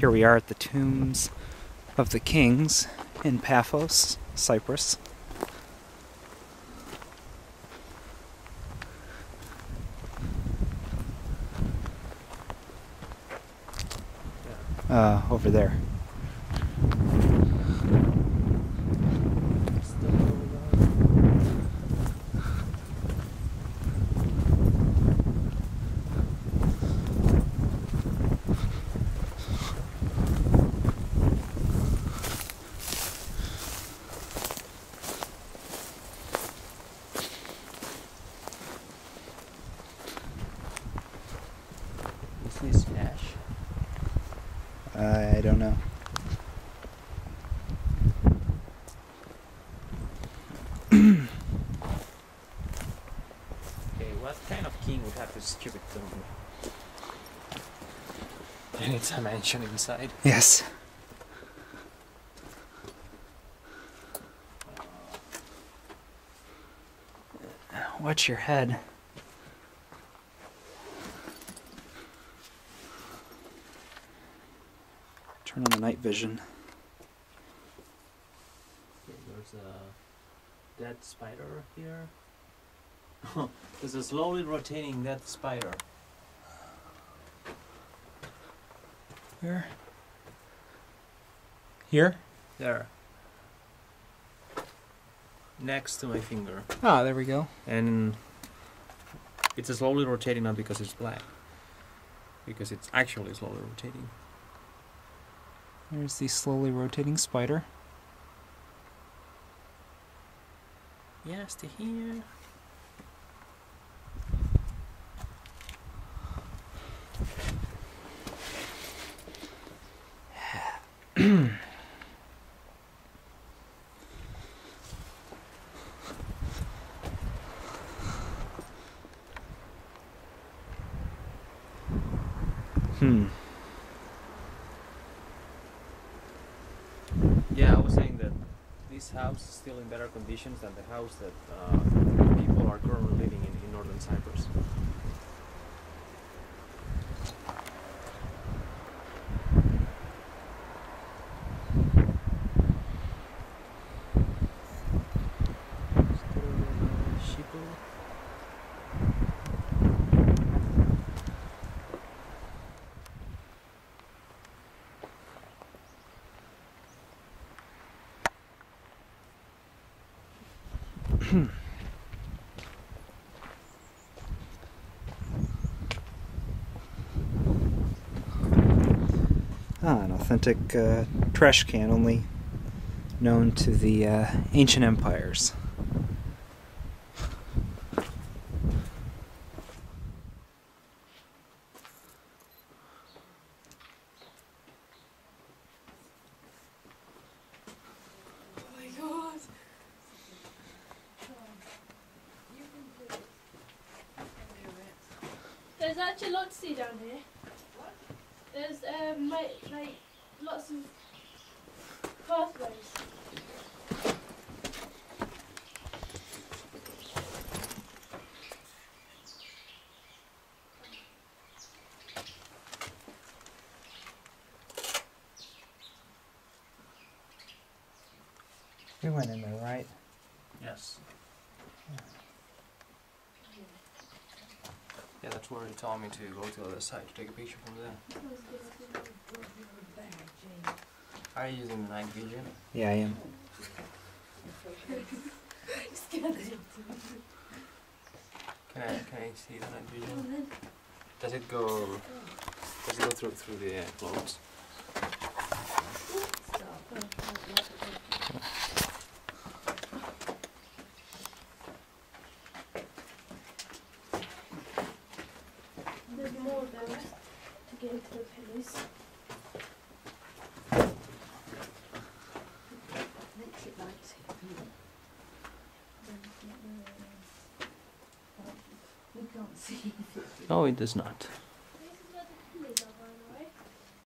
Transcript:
Here we are at the tombs of the kings in Paphos, Cyprus. Over there. Is Smash? I don't know. Okay, what kind of king would have this stupid tomb? And it's a mansion inside. Yes. Watch your head. Turn on the night vision. Okay, there's a dead spider here. There's a slowly rotating dead spider. Where? Here? There. Next to my finger. Ah, there we go. And it's a slowly rotating, not because it's black. Because it's actually slowly rotating. There's the slowly rotating spider. Yes, to here. Yeah, I was saying that this house is still in better conditions than the house that people are currently living in northern Cyprus. An authentic trash can, only known to the ancient empires. Oh my god! There's actually lots to see down here. What? There's like lots of pathways. We went in there, right? Yes. Yeah, that's where he told me to go to the other side to take a picture from there. Are you using the night vision? Yeah, I am. Can I see the night vision? Does it go through the clothes? There's more of those to get into the pillars. No, it does not.